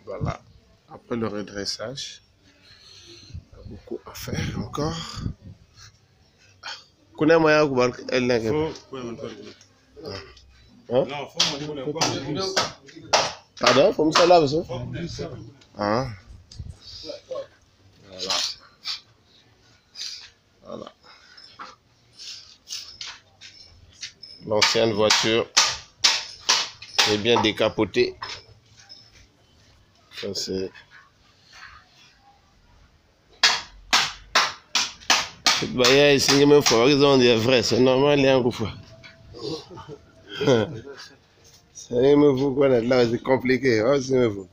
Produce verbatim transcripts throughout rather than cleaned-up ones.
Voilà. Après le redressage, il y a beaucoup à faire encore. Connais moi elle n'est que. Pardon, faut me faire là, monsieur. Ah. Voilà. Voilà. L'ancienne voiture est bien décapotée. Ça c'est. Bah, il y a ici même fort, ils ont des vrais, c'est normal, il y a un coup fort. C'est vous qu'on est là, c'est compliqué. Oh, c'est vous.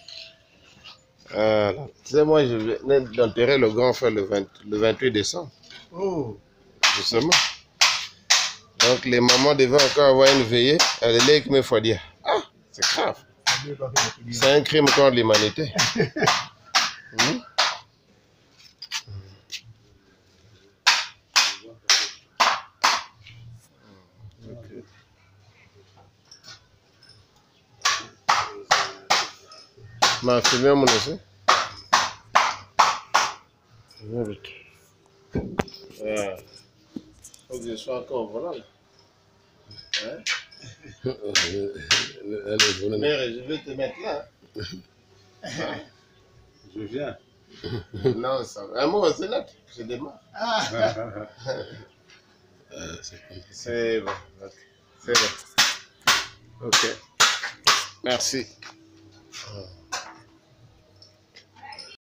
Voilà. Tu sais, moi, je venais d'enterrer le grand frère le, vingt, le vingt-huit décembre. Oh. Justement. Donc, les mamans devaient encore avoir une veillée. Elle est là qui me faut dire. Ah, c'est grave. C'est un crime contre l'humanité. hmm? Okay. Ma filmé mon aussi. Ah. Faut que je sois encore au volant là. Hein? Mère, je vais te mettre là. Hein? Je viens. Non, ça va. Un mot, c'est là. Je démarre. Ah. C'est bon. C'est bon. Ok. Merci.